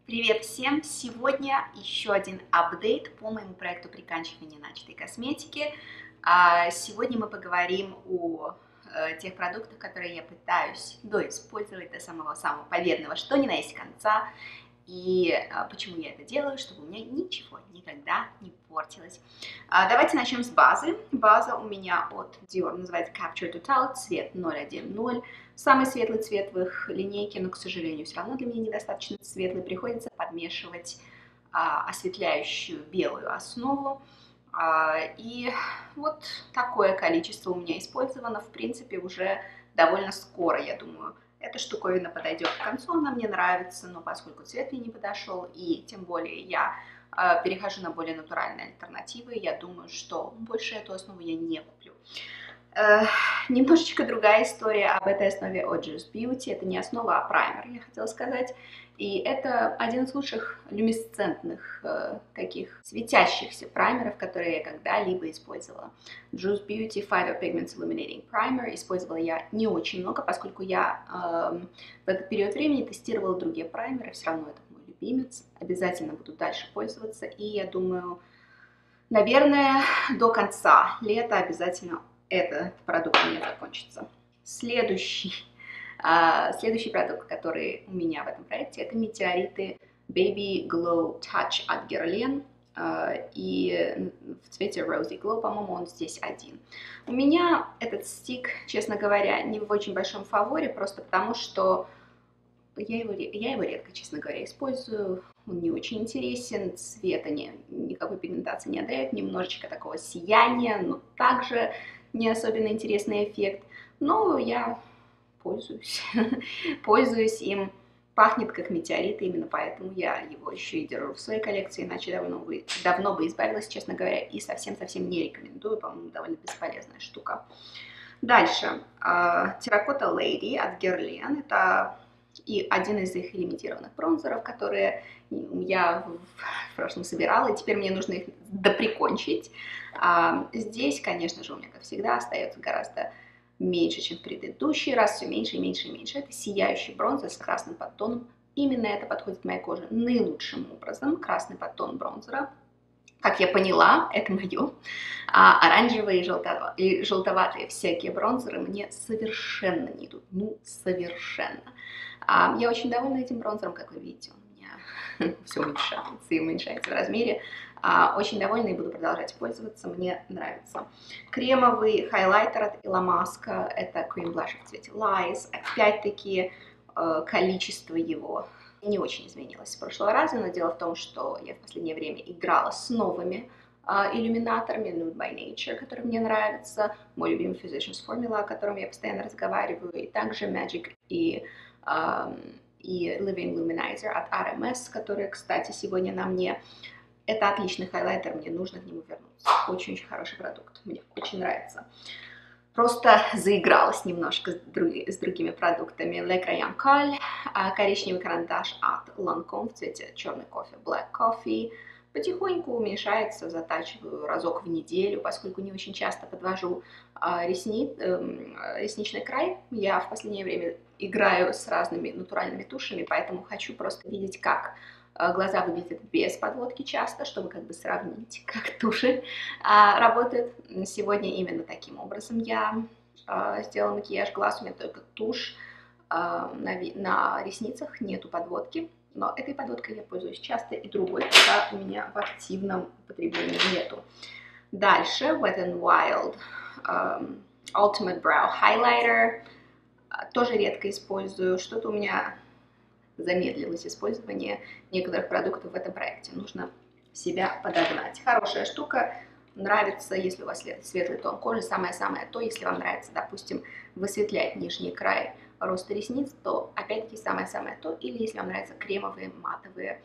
Привет всем! Сегодня еще один апдейт по моему проекту приканчивания начатой косметики. Сегодня мы поговорим о тех продуктах, которые я пытаюсь доиспользовать до самого-самого победного, что ни на есть конца, и почему я это делаю, чтобы у меня ничего никогда не портилось. Давайте начнем с базы. База у меня от Dior называется Capture Total, цвет 010. Самый светлый цвет в их линейке, но, к сожалению, все равно для меня недостаточно светлый. Приходится подмешивать осветляющую белую основу. И вот такое количество у меня использовано, в принципе, уже довольно скоро, я думаю. Эта штуковина подойдет к концу, она мне нравится, но поскольку цвет мне не подошел, и тем более я перехожу на более натуральные альтернативы, я думаю, что больше эту основу я не куплю. Немножечко другая история об этой основе от Juice Beauty. Это не основа, а праймер, я хотела сказать. И это один из лучших люминесцентных, таких светящихся праймеров, которые я когда-либо использовала. Juice Beauty Phyto Pigments Illuminating Primer использовала я не очень много, поскольку я в этот период времени тестировала другие праймеры. Все равно это мой любимец. Обязательно буду дальше пользоваться. И я думаю, наверное, до конца лета обязательно этот продукт у меня закончится. Следующий продукт, который у меня в этом проекте, это метеориты Baby Glow Touch от Guerlain. И в цвете Rosy Glow, по-моему, он здесь один. У меня этот стик, честно говоря, не в очень большом фаворе, просто потому что я его редко, честно говоря, использую. Он не очень интересен, цвета никакой пигментации не отдает, немножечко такого сияния, но также не особенно интересный эффект. Но я пользуюсь им. Пахнет как метеорит, именно поэтому я его еще и держу в своей коллекции, иначе давно бы избавилась, честно говоря, и совсем-совсем не рекомендую, по-моему, довольно бесполезная штука. Дальше, Terracotta Lady от Guerlain, это и один из их лимитированных бронзеров, которые я в прошлом собирала, и теперь мне нужно их доприкончить. Здесь, конечно же, у меня, как всегда, остается гораздо меньше, чем в предыдущий раз, все меньше и меньше и меньше. Это сияющий бронзер с красным подтоном. Именно это подходит к моей коже наилучшим образом. Красный подтон бронзера. Как я поняла, это мое. Оранжевые и желтоватые всякие бронзеры мне совершенно не идут. Ну, совершенно. Я очень довольна этим бронзером, как вы видите. Он у меня все уменьшается и уменьшается в размере. Очень довольна и буду продолжать пользоваться, мне нравится. Кремовый хайлайтер от Illamasqua, это Cream Blush в цвете Lies. Опять-таки, количество его не очень изменилось с прошлого раза, но дело в том, что я в последнее время играла с новыми иллюминаторами, Nude by Nature, который мне нравится, мой любимый Physicians Formula, о котором я постоянно разговариваю, и также Magic и Living Luminizer от RMS, который, кстати, сегодня на мне. Это отличный хайлайтер, мне нужно к нему вернуться. Очень-очень хороший продукт, мне очень нравится. Просто заигралась немножко с другими продуктами. Le Crayon Colle, коричневый карандаш от Lancome в цвете черный кофе, Black Coffee. Потихоньку уменьшается, затачиваю разок в неделю, поскольку не очень часто подвожу ресничный край. Я в последнее время играю с разными натуральными тушами, поэтому хочу просто видеть, как глаза выглядят без подводки часто, чтобы как бы сравнить, как туши работают. Сегодня именно таким образом я сделала макияж глаз. У меня только тушь на ресницах, нету подводки. Но этой подводкой я пользуюсь часто, и другой пока у меня в активном употреблении нету. Дальше Wet n Wild Ultimate Brow Highlighter. Тоже редко использую. Что-то у меня замедлилось использование некоторых продуктов в этом проекте. Нужно себя подогнать. Хорошая штука. Нравится, если у вас светлый тон кожи. Самое-самое то, если вам нравится, допустим, высветлять нижний край роста ресниц, то опять-таки самое-самое то. Или если вам нравятся кремовые матовые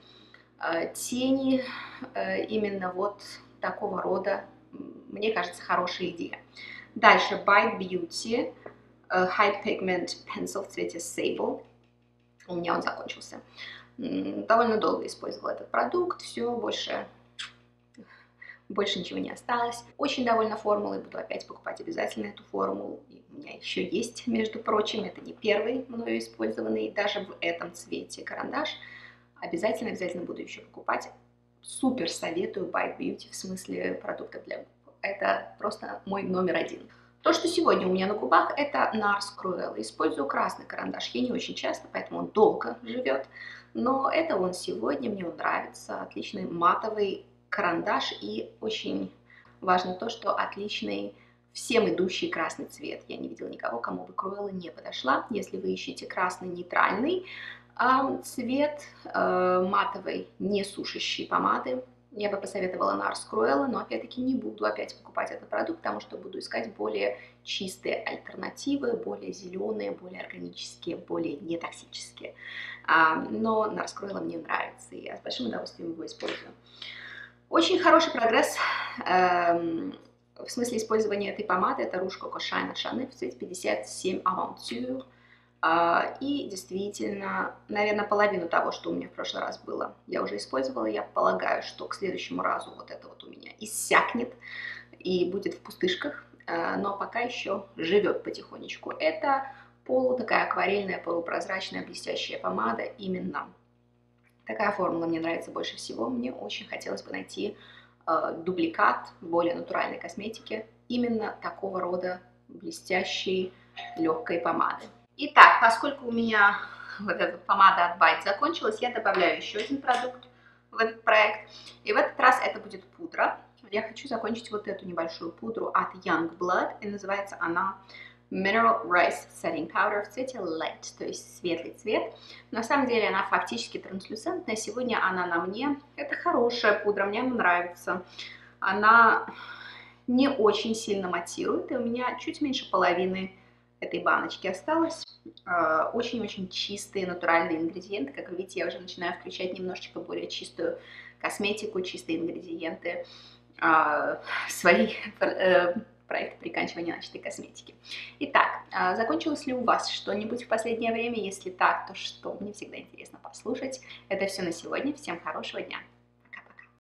тени, именно вот такого рода, мне кажется, хорошая идея. Дальше Bite Beauty High Pigment Pencil в цвете Sable. У меня он закончился. Довольно долго использовала этот продукт, все, больше ничего не осталось. Очень довольна формулой, буду опять покупать обязательно эту формулу. И у меня еще есть, между прочим, это не первый мною использованный, даже в этом цвете карандаш. Обязательно буду еще покупать. Супер советую Bite Beauty в смысле продуктов для губ. Это просто мой номер один. То, что сегодня у меня на губах, это NARS Cruella. Использую красный карандаш. Я не очень часто, поэтому он долго живет. Но это он сегодня, мне он нравится. Отличный матовый карандаш и очень важно то, что отличный всем идущий красный цвет. Я не видела никого, кому бы Cruella не подошла. Если вы ищете красный нейтральный цвет матовой, не сушащей помады, я бы посоветовала NARS Cruella, но опять-таки не буду опять покупать этот продукт, потому что буду искать более чистые альтернативы, более зеленые, более органические, более нетоксические. Но NARS Cruella мне нравится, и я с большим удовольствием его использую. Очень хороший прогресс в смысле использования этой помады. Это Rouge Coco Shine от Chanel в цвете 57 Aventure. И действительно, наверное, половину того, что у меня в прошлый раз было, я уже использовала. Я полагаю, что к следующему разу вот это вот у меня иссякнет и будет в пустышках, но пока еще живет потихонечку. Это такая акварельная, полупрозрачная, блестящая помада. Именно такая формула мне нравится больше всего. Мне очень хотелось бы найти дубликат более натуральной косметики именно такого рода блестящей, легкой помады. Итак, поскольку у меня вот эта помада от Bite закончилась, я добавляю еще один продукт в этот проект. И в этот раз это будет пудра. Я хочу закончить вот эту небольшую пудру от Youngblood. И называется она Mineral Rice Setting Powder в цвете Light, то есть светлый цвет. На самом деле она фактически транслюцентная. Сегодня она на мне. Это хорошая пудра, мне она нравится. Она не очень сильно матирует, и у меня чуть меньше половины этой баночки осталось. Очень-очень чистые натуральные ингредиенты. Как вы видите, я уже начинаю включать немножечко более чистую косметику, чистые ингредиенты в свои проекты приканчивания начатой косметики. Итак, закончилось ли у вас что-нибудь в последнее время? Если так, то что? Мне всегда интересно послушать. Это все на сегодня. Всем хорошего дня!